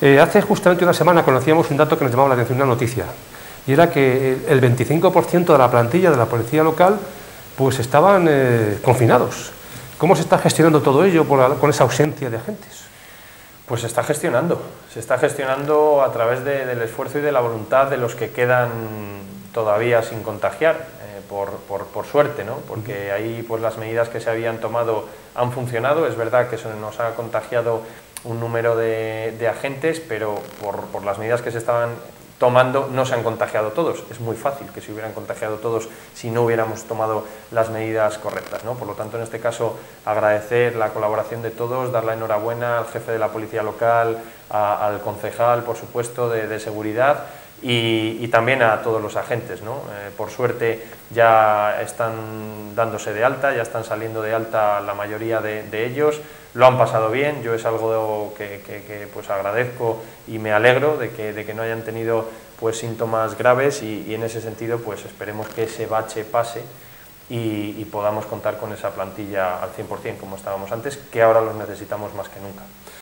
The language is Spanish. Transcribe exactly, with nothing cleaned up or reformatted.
Eh, hace justamente una semana conocíamos un dato que nos llamaba la atención, una noticia, y era que el veinticinco por ciento de la plantilla de la policía local pues estaban eh, confinados. ¿Cómo se está gestionando todo ello por la, con esa ausencia de agentes? Pues se está gestionando, se está gestionando a través de, del esfuerzo y de la voluntad de los que quedan todavía sin contagiar, eh, por, por, por suerte, ¿no? Porque ahí pues las medidas que se habían tomado han funcionado. Es verdad que se nos ha contagiado un número de, de agentes, pero por, por las medidas que se estaban tomando no se han contagiado todos. Es muy fácil que se hubieran contagiado todos si no hubiéramos tomado las medidas correctas, ¿no? Por lo tanto, en este caso, agradecer la colaboración de todos, dar la enhorabuena al jefe de la policía local, a, al concejal, por supuesto, de, de seguridad, y, y también a todos los agentes, ¿no? Eh, por suerte ya están dándose de alta, ya están saliendo de alta la mayoría de, de ellos, lo han pasado bien. Yo es algo que, que, que pues agradezco y me alegro de que, de que no hayan tenido pues síntomas graves, y, y en ese sentido pues esperemos que ese bache pase y, y podamos contar con esa plantilla al cien por cien como estábamos antes, que ahora los necesitamos más que nunca.